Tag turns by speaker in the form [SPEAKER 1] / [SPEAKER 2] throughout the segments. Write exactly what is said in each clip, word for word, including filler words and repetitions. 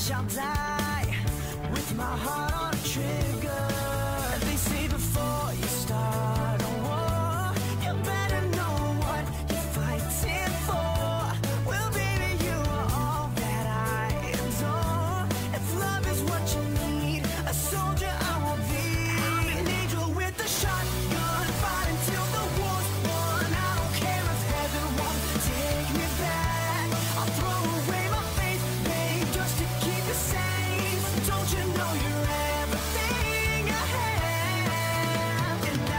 [SPEAKER 1] shall die with my heart on a trigger. They say before you start a war, you better know what you're fighting for. Well, baby, you are all that I adore. If love is what you need, a soldier I will be. I'm an angel with a shotgun, fighting till the war's won. I don't care if heaven won't take me back. I'll throw away my faith, babe, just to keep you safe. Don't you know you're everything I have? And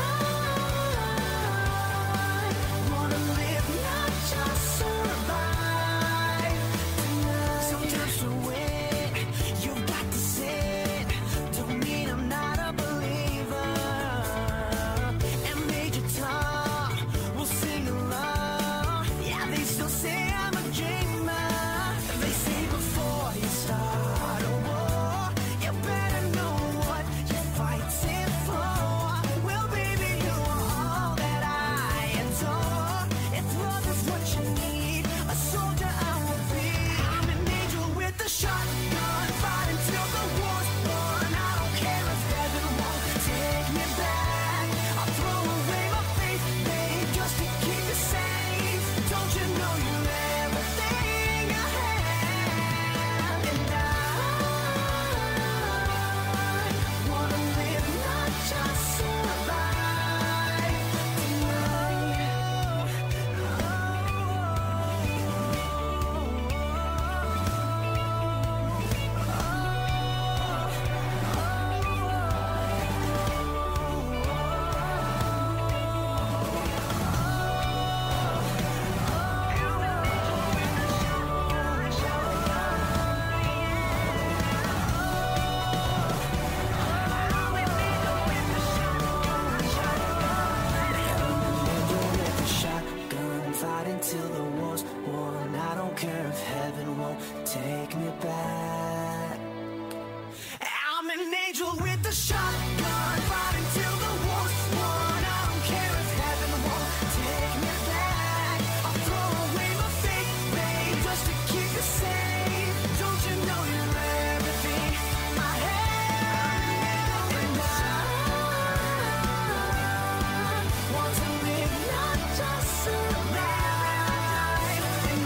[SPEAKER 1] I wanna live, not just survive tonight. Sometimes to win, you've got to sin. Don't mean I'm not a believer. And Major Tom will sing along. Yeah, they still say I'm a dreamer. They say before you start a war, you better know what you're fighting for. Well, baby, you are all that I adore. If love is what you need, a soldier I will be. I'm an angel with a shotgun, fighting till the war's won. I don't care if heaven won't take me back. I'll throw away my faith, babe, just to keep you safe. Don't you know you're everything I have? And I wanna live, not just survive shotgun, fighting till the war's won. I don't care if heaven won't take me back. I'm an angel with a shotgun, fighting till the war's won. I don't care if heaven won't take me back. I'll throw away my faith, babe, just to keep you safe. Don't you know you're everything I have? And I want to live, not just survive. And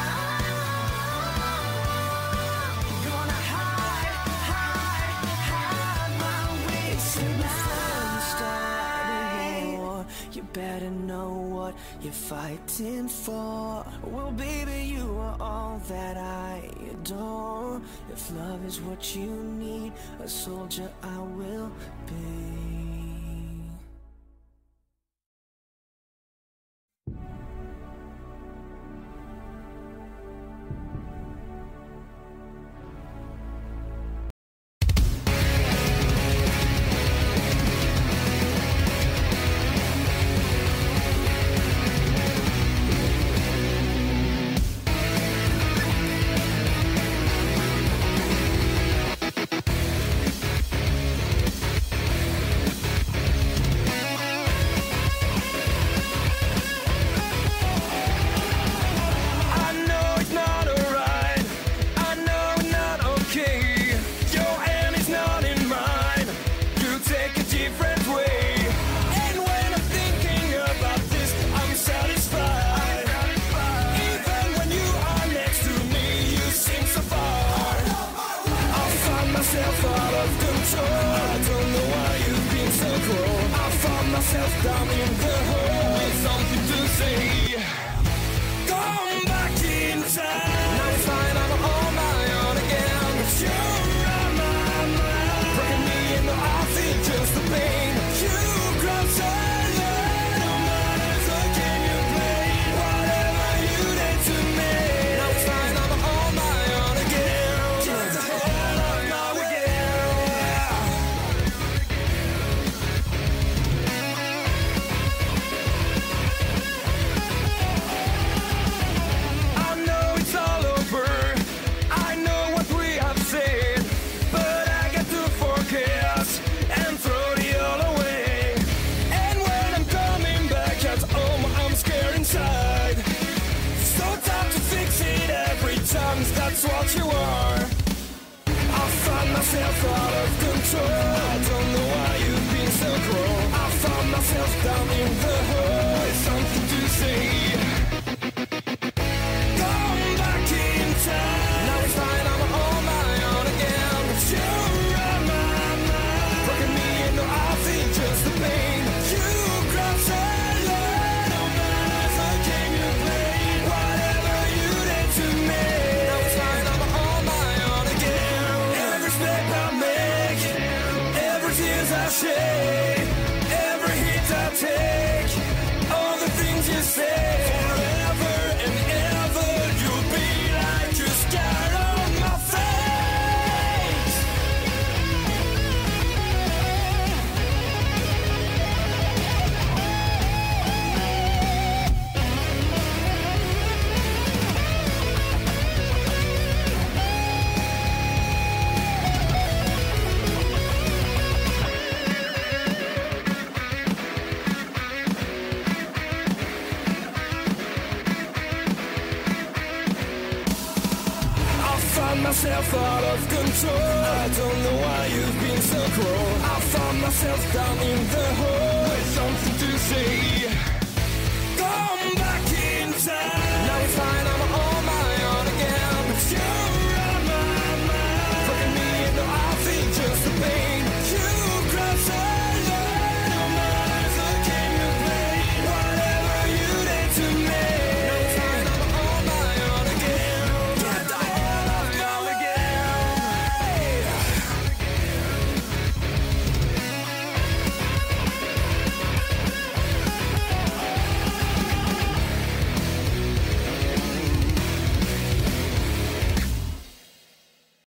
[SPEAKER 1] I'm gonna hide, hide, hide my way tonight. Start a war, you better know what you're fighting for. Well, baby, you are all that I adore. If love is what you need, a soldier I will be. I know it's not alright. I know it's not okay. Your hand is not in mine. You take a different way. And when I'm thinking about this, I'm satisfied. Even when you are next to me, you seem so far. I find myself out of control. I don't know why you've been so cruel. I found myself down in the hole with something to say. Come back in time. Now it's fine, I'm on my own again. But you're on my mind, breaking me in the heart, feel just the pain. You grow so low, no matter so can you play whatever you did to me. Now it's fine, I'm on my own again. Get the hell out of my way. I know it's all over. I know what we have said, but I get to forget and throw it all away. And when I'm coming back at home, I'm scared inside. So tough to fix it every time, that's what you are. myself out of control. I don't know why you've been so cruel. I found myself down in the hole with something to say. Gone back in time. Now it's fine, I'm on my own again. But you're on my mind, broken me into I think just the pain. You grabbed so loud on my life, so can you play whatever you did to me? Now it's fine, I'm on my own again. Every step I make, every tears I shed, every hit I take, all the things you say. Forever and ever, you'll be like a scar on my face. I found myself out of control. I don't know why you've been so cruel. I found myself down in the hole with something to say.